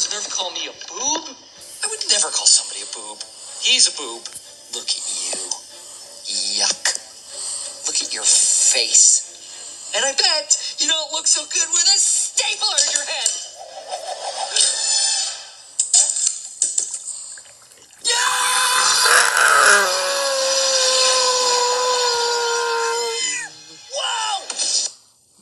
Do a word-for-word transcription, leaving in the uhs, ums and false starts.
does nerve call me a boob? I would never call somebody a boob. He's a boob. Look at you. Yuck. Look at your face. And I bet you don't look so good with a